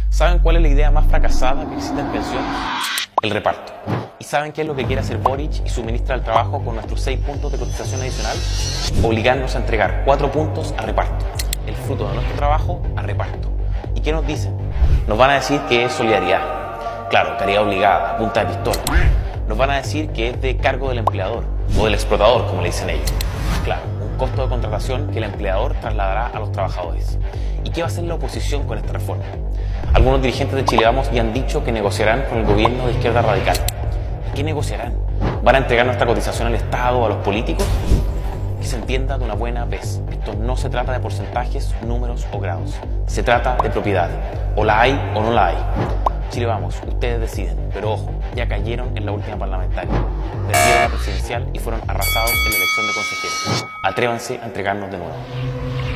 ¿Saben cuál es la idea más fracasada que existe en pensiones? El reparto. ¿Y saben qué es lo que quiere hacer Boric y su ministra del Trabajo con nuestros 6 puntos de cotización adicional? Obligarnos a entregar 4 puntos a reparto. El fruto de nuestro trabajo a reparto. ¿Y qué nos dicen? Nos van a decir que es solidaridad. Claro, caridad obligada, punta de pistola. Nos van a decir que es de cargo del empleador o del explotador, como le dicen ellos. Claro, un costo de contratación que el empleador trasladará a los trabajadores. ¿Y qué va a hacer la oposición con esta reforma? Algunos dirigentes de Chile Vamos ya han dicho que negociarán con el gobierno de izquierda radical. ¿Y qué negociarán? ¿Van a entregar nuestra cotización al Estado o a los políticos? Que se entienda de una buena vez. Esto no se trata de porcentajes, números o grados. Se trata de propiedad. O la hay o no la hay. Chile Vamos, ustedes deciden. Pero ojo, ya cayeron en la última parlamentaria. Perdieron la presidencial y fueron arrasados en la elección de consejeros. Atrévanse a entregarnos de nuevo.